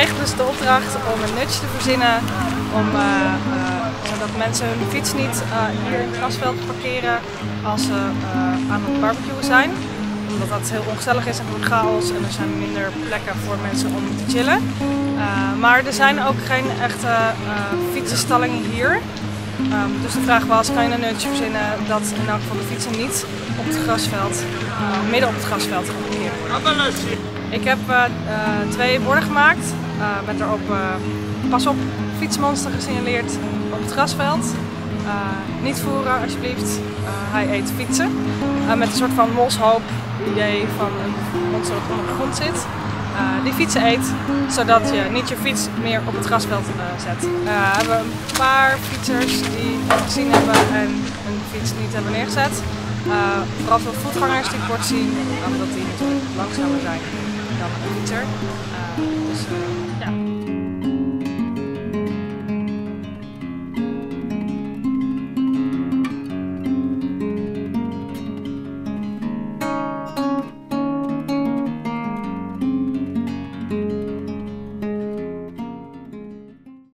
kregen dus de opdracht om een nutje te verzinnen zodat mensen hun fiets niet hier in het grasveld parkeren als ze aan het barbecuen zijn. Omdat dat heel ongezellig is en wordt chaos en er zijn minder plekken voor mensen om te chillen. Maar er zijn ook geen echte fietsenstallingen hier. Dus de vraag was, kan je een nutje verzinnen dat in elk geval de fietsen niet op het grasveld, midden op het grasveld gaan parkeren. Ik heb 2 borden gemaakt met erop pas op fietsmonster gesignaleerd op het grasveld. Niet voeren alsjeblieft, hij eet fietsen. Met een soort van moshoop idee van een monster dat onder de grond zit. Die fietsen eet, zodat je niet je fiets meer op het grasveld zet. We hebben een paar fietsers die het gezien hebben en hun fiets niet hebben neergezet. Vooral veel voetgangers die het bord zien, omdat die natuurlijk langzamer zijn dan een fietser. Dus